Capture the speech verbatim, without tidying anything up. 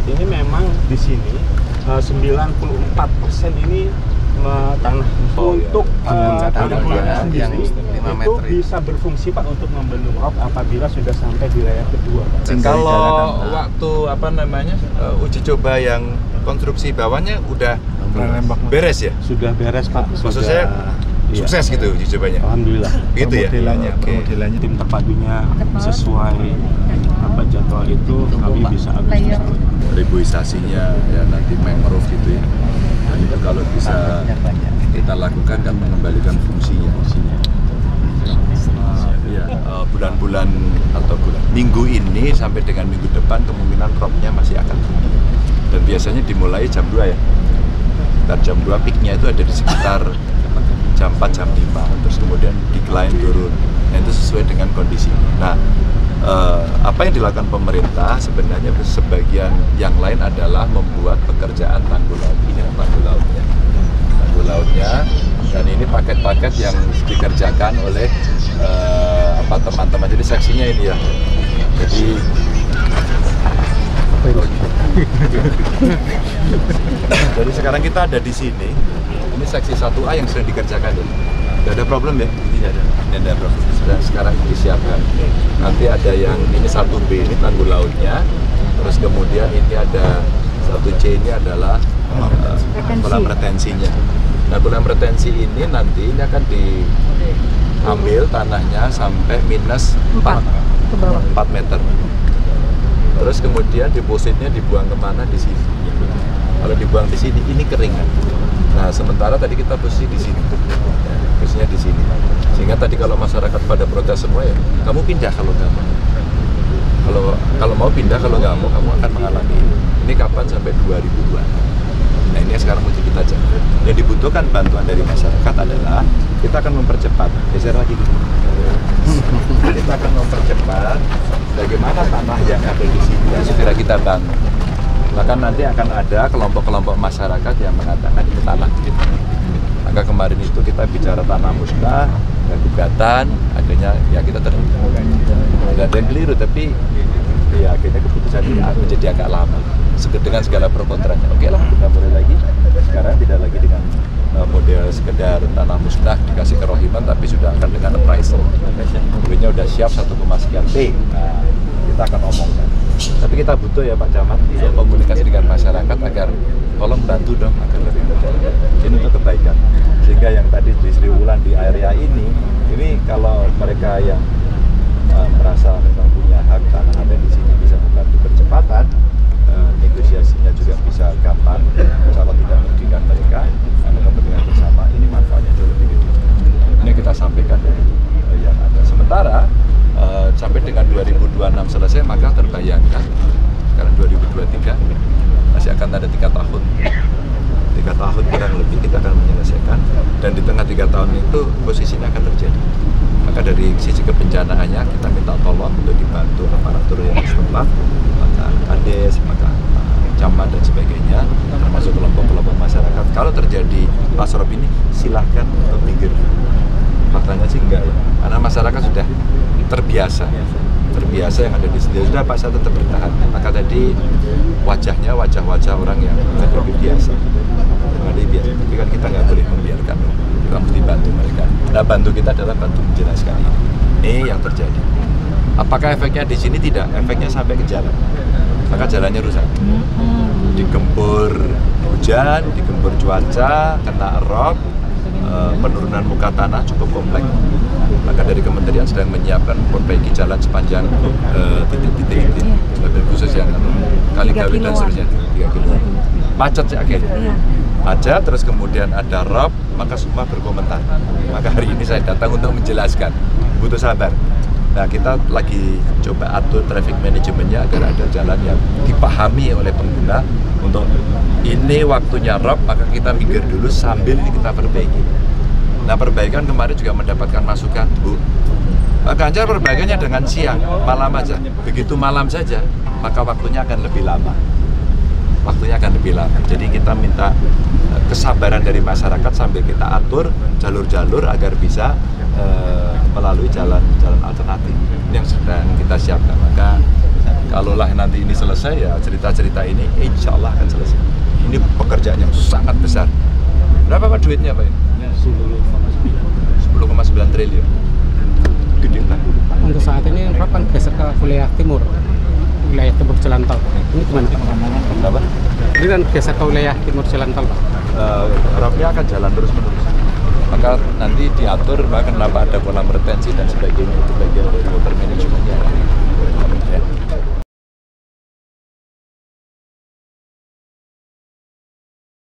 saat ini memang di sini uh, sembilan puluh empat persen ini uh, tanah oh, untuk iya. uh, tanah yang lima meter itu bisa berfungsi Pak untuk membendung rop apabila sudah sampai di layer kedua Pak. Kalau waktu apa namanya uh, uji coba yang konstruksi bawahnya udah beres ya? Sudah beres Pak. Maksud saya sukses iya. gitu uji cobanya? Alhamdulillah. Gitu ya? Modelnya, okay. modelnya tim terpadunya sesuai apa jadwal itu kami bisa Agustus. Ribuisasinya ya nanti mangrove gitu ya. Dan itu kalau bisa kita lakukan dan mengembalikan fungsinya. Uh, ya, uh, bulan-bulan atau bulan minggu ini sampai dengan minggu depan kemungkinan cropnya masih akan tinggi. Dan biasanya dimulai jam dua ya. Dan jam dua peaknya itu ada di sekitar jam empat, jam lima, terus kemudian decline turun. Nah itu sesuai dengan kondisi. Nah, eh, apa yang dilakukan pemerintah sebenarnya sebagian yang lain adalah membuat pekerjaan tanggul laut. Ini tanggul lautnya, tanggul lautnya, dan ini paket-paket yang dikerjakan oleh eh, apa teman-teman. Jadi seksinya ini ya. Jadi jadi sekarang kita ada di sini. Ini seksi satu A yang sedang dikerjakan ya. Tidak ada problem ya? Tidak ada. Tidak ada problem. Sedang sekarang disiapkan. Nanti ada yang ini satu B ini tanggul lautnya. Terus kemudian ini ada satu C ini adalah uh, kolam retensinya. Nah kolam retensi ini nanti ini akan diambil tanahnya sampai minus empat meter. Terus kemudian depositnya dibuang kemana di sini. Kalau dibuang di sini ini keringan. Nah sementara tadi kita posisi di sini, posisinya di sini. Sehingga tadi kalau masyarakat pada protes semua ya, kamu pindah kalau nggak mau. Kalau kalau mau pindah, kalau nggak mau kamu akan mengalami ini. Ini kapan sampai dua ribu dua. Nah ini yang sekarang mesti kita jaga. Yang dibutuhkan bantuan dari masyarakat adalah kita akan mempercepat. Geser lagi gitu. Kita akan mempercepat bagaimana tanah yang ada di sini yang segera kita bangun. Bahkan nanti akan ada kelompok-kelompok masyarakat yang mengatakan itu tanah kita. Maka kemarin itu kita bicara tanah musnah, ada gugatan, akhirnya ya kita terima. Tidak ada yang keliru, tapi ya akhirnya keputusan ini menjadi agak lama. Dengan segala pro kontranya. Oke lah, kita mulai lagi. Sekarang tidak lagi dengan model sekedar tanah musnah dikasih kerohiman, tapi sudah akan dengan appraisal. Kemudiannya udah siap satu koma sekian T. Nah, kita akan omongkan. Tapi kita butuh ya Pak Camat komunikasi dengan masyarakat agar tolong bantu dong agar lebih mudah. Ini untuk kebaikan. Sehingga yang tadi di Sri Wulan di area ini, ini kalau mereka yang uh, merasa memang punya hak tanah ada di sini bisa membantu percepatan, uh, negosiasinya juga bisa gampang. Kalau tidak merugikan mereka, karena kepentingan bersama ini manfaatnya jauh lebih gede. Ini kita sampaikan dari uh, yang ada. Sementara Uh, sampai dengan dua ribu dua puluh enam selesai, maka terbayangkan sekarang dua ribu dua puluh tiga masih akan ada tiga tahun tiga tahun kurang lebih kita akan menyelesaikan, dan di tengah tiga tahun itu posisinya akan terjadi. Maka dari sisi kebencanaannya kita minta tolong untuk dibantu aparatur yang setempat, maka Kades, maka camat dan sebagainya, termasuk kelompok-kelompok masyarakat. Kalau terjadi pasrop ini silahkan untuk minggir. Faktanya sih enggak ya, karena masyarakat sudah terbiasa, terbiasa yang ada di sini. Sudah Pak, saya tetap bertahan. Maka tadi wajahnya wajah-wajah orang yang lebih biasa, lebih biasa. Tapi kan kita nggak boleh membiarkan, kita mesti bantu mereka. Nah bantu kita adalah bantu menjelaskan ini. Ini yang terjadi. Apakah efeknya di sini? Tidak. Efeknya sampai ke jalan. Maka jalannya rusak. Digempur hujan, digempur cuaca, kena rob. Penurunan muka tanah cukup kompleks. Maka dari kementerian sedang menyiapkan memperbaiki jalan sepanjang titik-titik uh, ini, mobil khusus yang kali-kali dan seterusnya tiga kilo. Macet sih akhirnya. Macet, terus kemudian ada rob, maka semua berkomentar. Maka hari ini saya datang untuk menjelaskan. Butuh sabar. Nah kita lagi coba atur traffic manajemennya agar ada jalan yang dipahami oleh pengguna. Untuk ini waktunya rob, maka kita minggir dulu sambil ini kita perbaiki. Nah perbaikan kemarin juga mendapatkan masukan, Bu. Pak Ganjar perbaikannya dengan siang, malam aja. Begitu malam saja, maka waktunya akan lebih lama. Waktunya akan lebih lama. Jadi kita minta kesabaran dari masyarakat sambil kita atur jalur-jalur agar bisa uh, melalui jalan-jalan alternatif. Ini yang sedang kita siapkan. Maka Kalaulah nanti ini selesai ya cerita-cerita ini insya Allah akan selesai. Ini pekerjaan yang sangat besar. Berapa Pak duitnya Pak ini? sepuluh koma sembilan triliun. Gede lah. Untuk saat ini Rob kan geser ke wilayah timur, wilayah timur jalan tol. Ini gimana Pak? Kenapa? Ini kan geser ke wilayah timur jalan tol Pak. Uh, Robnya akan jalan terus-menerus. Maka nanti diatur bahkan kenapa ada kolam retensi dan sebagainya, itu bagian dari water managementnya. Ya.